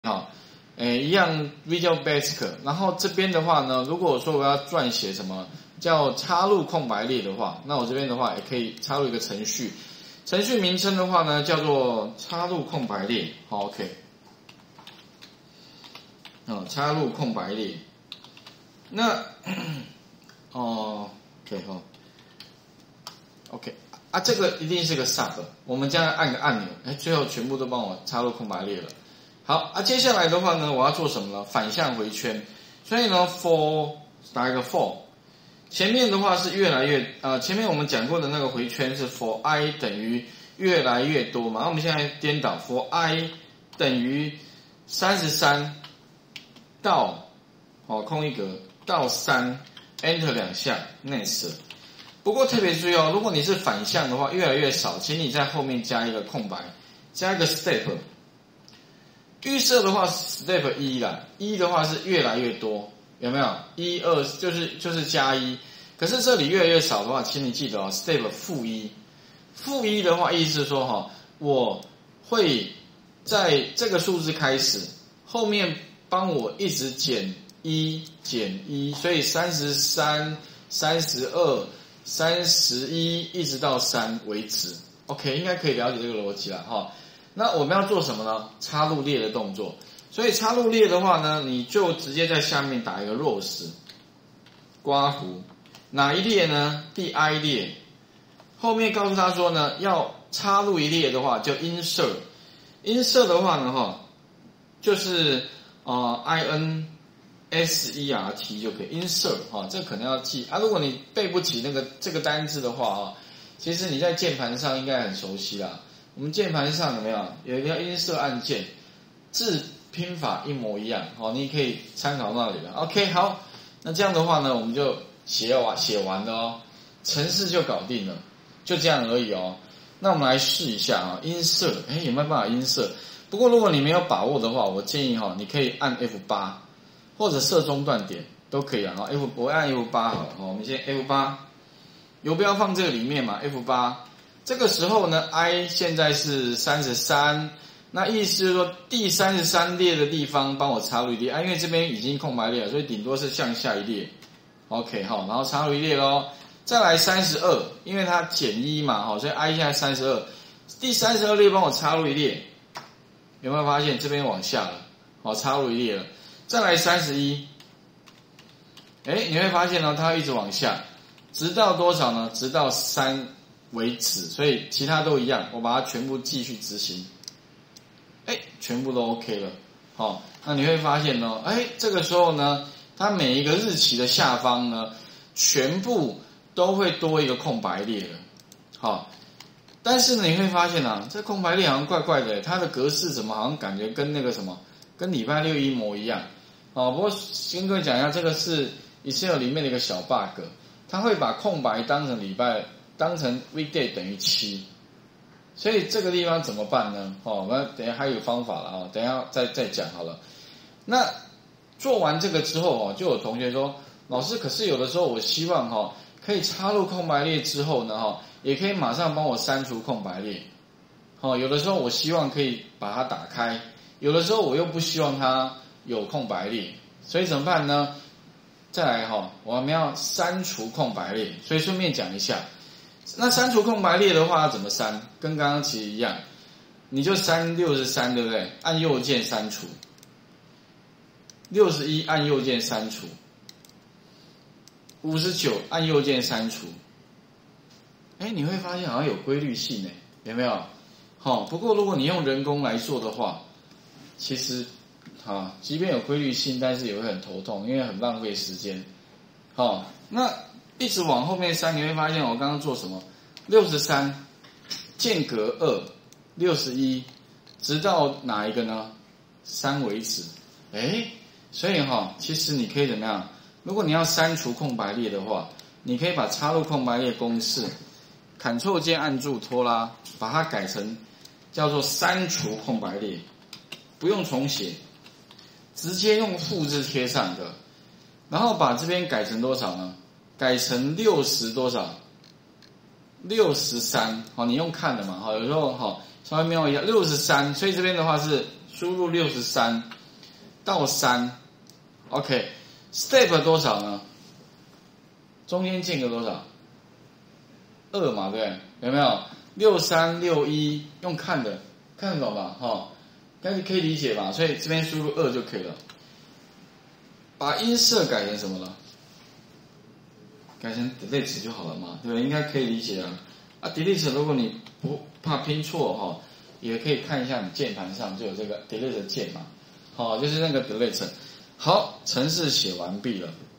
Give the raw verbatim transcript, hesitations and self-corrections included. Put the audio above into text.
好，诶，一样 Visual Basic。然后这边的话呢，如果说我要撰写什么叫插入空白列的话，那我这边的话也可以插入一个程序。程序名称的话呢，叫做插入空白列。好 ，OK。哦，插入空白列。那哦 ，OK 哈 ，OK 啊，这个一定是个 sub， 我们将来按个按钮，哎，最后全部都帮我插入空白列了。好啊，接下来的话呢，我要做什么呢？反向回圈。所以呢 ，for 打一个 for， 前面的话是越来越呃，前面我们讲过的那个回圈是 for i 等于越来越多嘛，那我们现在颠倒 for i 等于三十三到哦空一格到三 ，enter 两下 next。不过特别注意哦，如果你是反向的话，越来越少，请你在后面加一个空白，加一个 step。预设的话 step 一啦，一的话是越来越多，有没有？一二就是就是加一，可是这里越来越少的话，请你记得哦 ，step 负一，负一的话意思是说哈、哦，我会在这个数字开始，后面帮我一直减一减一，所以三十三、三十二、三十一一直到三为止。OK， 应该可以了解这个逻辑了哈、哦。那我们要做什么呢？插入列的动作。所以插入列的话呢，你就直接在下面打一个 rows， 刮弧，哪一列呢？第 i 列。后面告诉他说呢，要插入一列的话，就 insert。insert 的话呢，哈，就是呃 i n s e r t 就可以 insert 哈，这可能要记啊。如果你背不起那个这个单字的话啊，其实你在键盘上应该很熟悉啦。我们键盘上有没有有一个 insert 按键，字拼法一模一样，好，你可以参考那里了。OK， 好，那这样的话呢，我们就写完写完了哦，程式就搞定了，就这样而已哦。那我们来试一下啊 ，insert， 哎，有没有办法 insert？ 不过如果你没有把握的话，我建议哈，你可以按 F 八， 或者设中断点都可以啊。F 我按 F 八 好了，我们先 F 八， 游标放这个里面嘛 ，F 八。这个时候呢 ，i 现在是三十三，那意思是说第三十三列的地方帮我插入一列啊，因为这边已经空白列了，所以顶多是向下一列。OK， 好，然后插入一列咯。再来三十二，因为它减一嘛，好，所以 i 现在三十二，第三十二列帮我插入一列，有没有发现这边往下了？好，插入一列了。再来三十一，哎，你会发现呢，它会一直往下，直到多少呢？直到三。为止，所以其他都一样，我把它全部继续执行，哎，全部都 OK 了，好、哦，那你会发现呢，哎，这个时候呢，它每一个日期的下方呢，全部都会多一个空白列了，好、哦，但是呢，你会发现啊，这空白列好像怪怪的，它的格式怎么好像感觉跟那个什么，跟礼拜六一模一样，哦，不过先跟各位讲一下，这个是 Excel 里面的一个小 bug， 它会把空白当成礼拜。当成 weekday 等于七，所以这个地方怎么办呢？哦，我们等一下还有方法了啊、哦，等一下再再讲好了。那做完这个之后哦，就有同学说，老师，可是有的时候我希望哈、哦，可以插入空白列之后呢，哈、哦，也可以马上帮我删除空白列。哦，有的时候我希望可以把它打开，有的时候我又不希望它有空白列，所以怎么办呢？再来哈、哦，我们要删除空白列，所以顺便讲一下。那删除空白列的话要怎么删？跟刚刚其实一样，你就删六十三，对不对？按右键删除。六十一按右键删除。五十九按右键删除。哎，你会发现好像有规律性诶，有没有？好、哦，不过如果你用人工来做的话，其实啊，即便有规律性，但是也会很头痛，因为很浪费时间。好、哦，那。一直往后面删，你会发现我刚刚做什么？六十三间隔二，六十一，直到哪一个呢？三为止。哎，所以哈、哦，其实你可以怎么样？如果你要删除空白列的话，你可以把插入空白列公式 ，Ctrl 键按住拖拉，把它改成叫做删除空白列，不用重写，直接用复制贴上的，然后把这边改成多少呢？改成六十多少？六十三，好，你用看的嘛，好，有时候好稍微瞄一下，六十三，所以这边的话是输入六十三到三 ，OK，step 多少呢？中间间隔多少？二嘛，对不对？有没有？六三六一用看的，看得懂吧？哈、哦，但是可以理解吧？所以这边输入二就可以了。把音色改成什么了？改成 delete 就好了嘛，对不对？应该可以理解啊。啊 delete 如果你不怕拼错哈、哦，也可以看一下你键盘上就有这个 delete 键嘛。好、哦，就是那个 delete。好，程式写完毕了。